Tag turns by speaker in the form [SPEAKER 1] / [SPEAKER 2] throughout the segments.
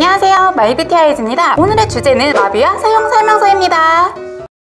[SPEAKER 1] 안녕하세요, 마이뷰티아이즈입니다. 오늘의 주제는 마비아 사용 설명서입니다.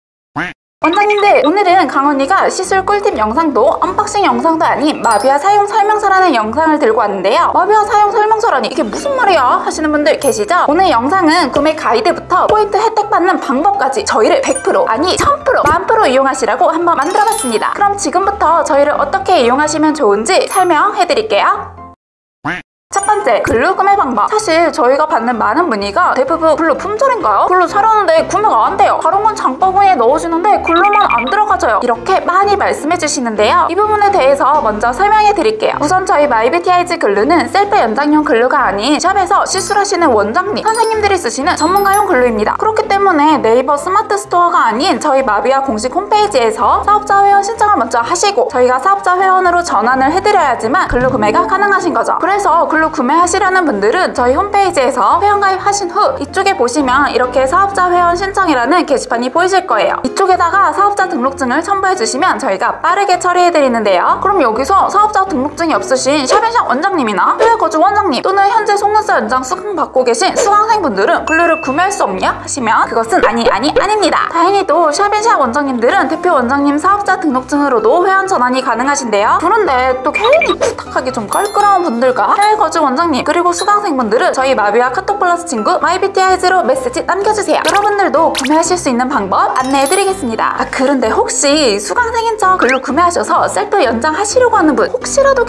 [SPEAKER 1] 원장님들, 오늘은 강언니가 시술 꿀팁 영상도 언박싱 영상도 아닌 마비아 사용 설명서라는 영상을 들고 왔는데요. 마비아 사용 설명서라니 이게 무슨 말이야 하시는 분들 계시죠? 오늘 영상은 구매 가이드부터 포인트 혜택 받는 방법까지 저희를 100% 아니 1000% 만프로 이용하시라고 한번 만들어봤습니다. 그럼 지금부터 저희를 어떻게 이용하시면 좋은지 설명해드릴게요. 첫 번째, 글루 구매 방법. 사실 저희가 받는 많은 문의가 대부분 글루 품절인가요? 글루 사려는데 구매가 안 돼요. 다른 건 장바구니에 넣어주는데 글루만 안 들어가져요. 이렇게 많이 말씀해 주시는데요. 이 부분에 대해서 먼저 설명해 드릴게요. 우선 저희 마이뷰티아이즈 글루는 셀프 연장용 글루가 아닌 샵에서 시술하시는 원장님, 선생님들이 쓰시는 전문가용 글루입니다. 그렇기 때문에 네이버 스마트 스토어가 아닌 저희 마비아 공식 홈페이지에서 사업자 회원 신청을 먼저 하시고 저희가 사업자 회원으로 전환을 해드려야지만 글루 구매가 가능하신 거죠. 그래서 글루 구매하시려는 분들은 저희 홈페이지에서 회원가입하신 후 이쪽에 보시면 이렇게 사업자 회원 신청이라는 게시판이 보이실 거예요. 이쪽에다가 사업자 등록증을 첨부해 주시면 저희가 빠르게 처리해 드리는데요. 그럼 여기서 사업자 등록증이 없으신 샵앤샵 원장님이나 해외 거주 원장님 또는 현재 속눈썹 연장 수강 받고 계신 수강생분들은 글루를 구매할 수 없냐 하시면 그것은 아닙니다. 다행히도 샵앤샵 원장님들은 대표 원장님 사업자 등록증으로도 회원 전환이 가능하신데요. 그런데 또 괜히 부탁하기 좀 껄끄러운 분들과 해외 거주 원장님 그리고 수강생분들은 저희 마비아 카톡 플러스 친구 마이뷰티아이즈로 메시지 남겨주세요. 여러분들도 구매하실 수 있는 방법 안내해드리겠습니다. 그런데 혹시 수강생인 척 글루 구매하셔서 셀프 연장하시려고 하는 분 혹시라도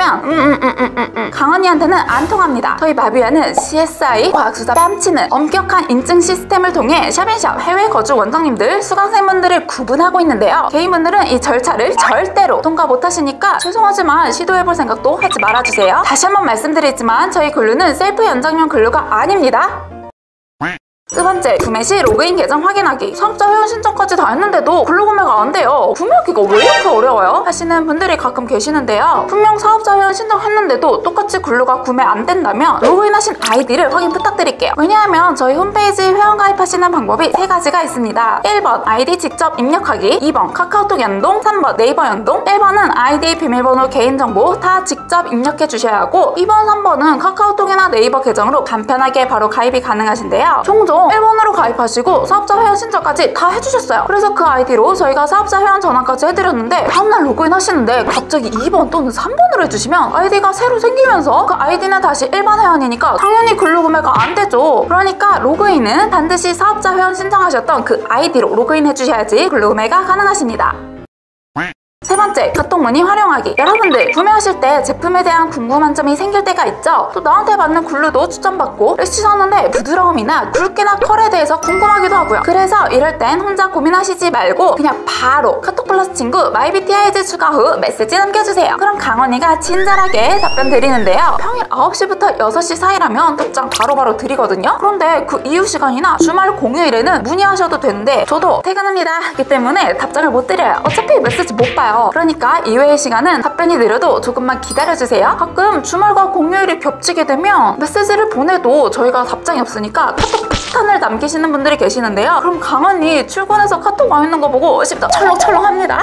[SPEAKER 1] 계신다면 강언니한테는 안 통합니다. 저희 마비아는 CSI 과학수사 뺨치는 엄격한 인증 시스템을 통해 샵앤샵 해외 거주 원장님들 수강생분들을 구분하고 있는데요. 개인분들은 이 절차를 절대로 통과 못하시니까 죄송하지만 시도해볼 생각도 하지 말아주세요. 다시 한번 말씀드리지만 저희 글루는 셀프 연장용 글루가 아닙니다. 두 번째, 구매 시 로그인 계정 확인하기. 사업자 회원 신청까지 다 했는데도 글루 구매가 안 돼요. 구매하기가 왜 이렇게 어려워요? 하시는 분들이 가끔 계시는데요. 분명 사업자 회원 신청했는데도 똑같이 글루가 구매 안 된다면 로그인하신 아이디를 확인 부탁드릴게요. 왜냐하면 저희 홈페이지 회원 가입하시는 방법이 3가지가 있습니다. 1번 아이디 직접 입력하기, 2번 카카오톡 연동, 3번 네이버 연동. 1번은 아이디 비밀번호 개인정보 다 직접 입력해 주셔야 하고 2번, 3번은 카카오톡이나 네이버 계정으로 간편하게 바로 가입이 가능하신데요. 종종 1번으로 가입하시고 사업자 회원 신청까지 다 해주셨어요. 그래서 그 아이디로 저희가 사업자 회원 전환까지 해드렸는데 다음날 로그인 하시는데 갑자기 2번 또는 3번으로 해주시면 아이디가 새로 생기면서 그 아이디는 다시 일반 회원이니까 당연히 글루 구매가 안 되죠. 그러니까 로그인은 반드시 사업자 회원 신청하셨던 그 아이디로 로그인 해주셔야지 글루 구매가 가능하십니다. 세 번째, 카톡 문의 활용하기. 여러분들 구매하실 때 제품에 대한 궁금한 점이 생길 때가 있죠. 또 나한테 맞는 글루도 추천받고 래쉬 사는데 부드러움이나 굵기나 컬에 대해서 궁금하기도 하고요. 그래서 이럴 땐 혼자 고민하시지 말고 그냥 바로 카톡 플러스 친구 마이뷰티아이즈 추가 후 메시지 남겨주세요. 그럼 강언니가 친절하게 답변 드리는데요. 평일 9시부터 6시 사이라면 답장 바로바로 드리거든요. 그런데 그 이후 시간이나 주말 공휴일에는 문의하셔도 되는데 저도 퇴근합니다 하기 때문에 답장을 못 드려요. 어차피 메시지 못 봐요. 그러니까 이외의 시간은 답변이 느려도 조금만 기다려주세요. 가끔 주말과 공휴일이 겹치게 되면 메시지를 보내도 저희가 답장이 없으니까 카톡 폭탄을 남기시는 분들이 계시는데요. 그럼 강언니 출근해서 카톡 와있는 거 보고 심장 철렁철렁합니다.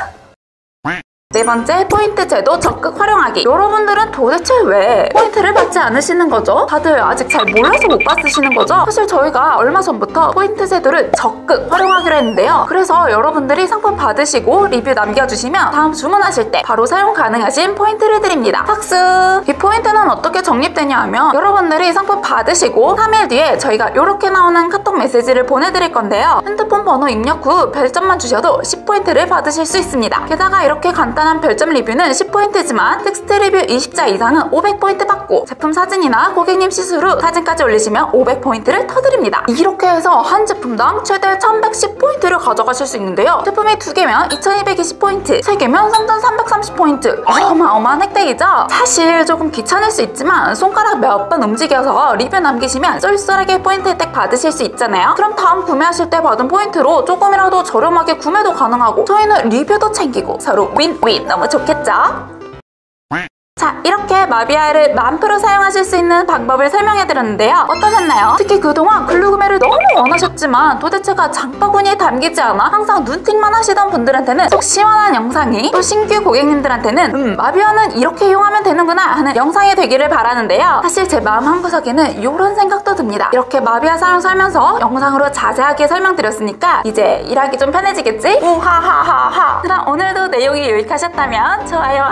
[SPEAKER 1] 네 번째, 포인트 제도 적극 활용하기. 여러분들은 도대체 왜 포인트를 받지 않으시는 거죠? 다들 아직 잘 몰라서 못 받으시는 거죠? 사실 저희가 얼마 전부터 포인트 제도를 적극 활용하기로 했는데요. 그래서 여러분들이 상품 받으시고 리뷰 남겨주시면 다음 주문하실 때 바로 사용 가능하신 포인트를 드립니다. 박수! 이 포인트는 어떻게 적립되냐 하면 여러분들이 상품 받으시고 3일 뒤에 저희가 이렇게 나오는 카톡 메시지를 보내드릴 건데요. 핸드폰 번호 입력 후 별점만 주셔도 10포인트를 받으실 수 있습니다. 게다가 이렇게 간단한 별점 리뷰는 10포인트지만 텍스트 리뷰 20자 이상은 500포인트 받고 제품 사진이나 고객님 시술 후 사진까지 올리시면 500포인트를 터드립니다. 이렇게 해서 한 제품당 최대 1110포인트를 가져가실 수 있는데요. 제품이 2개면 2220포인트, 3개면 3330포인트. 어마어마한 혜택이죠? 사실 조금 귀찮을 수 있지만 손가락 몇 번 움직여서 리뷰 남기시면 쏠쏠하게 포인트 혜택 받으실 수 있잖아요. 그럼 다음 구매하실 때 받은 포인트로 조금이라도 저렴하게 구매도 가능하고 저희는 리뷰도 챙기고 서로 윈윈! 너무 좋겠죠? 자, 이렇게 마비아를 만프로 사용하실 수 있는 방법을 설명해드렸는데요. 어떠셨나요? 특히 그동안 글루그메를 너무 원하셨지만 도대체가 장바구니에 담기지 않아 항상 눈팅만 하시던 분들한테는 속 시원한 영상이, 또 신규 고객님들한테는 마비아는 이렇게 이용하면 되는구나 하는 영상이 되기를 바라는데요. 사실 제 마음 한구석에는 이런 생각도 듭니다. 이렇게 마비아 사용 설명서 영상으로 자세하게 설명드렸으니까 이제 일하기 좀 편해지겠지? 우하하하하. 그럼 오늘도 내용이 유익하셨다면 좋아요.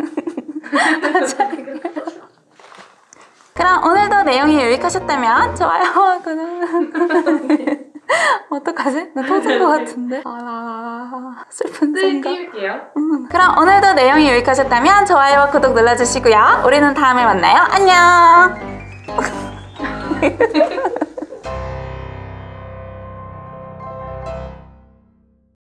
[SPEAKER 1] 그럼 오늘도 내용이 유익하셨다면 좋아요. 어떡하지? 나 터질 것 같은데. 슬픈 생각. 그럼 오늘도 내용이 유익하셨다면 좋아요와 구독 눌러주시고요. 우리는 다음에 만나요. 안녕.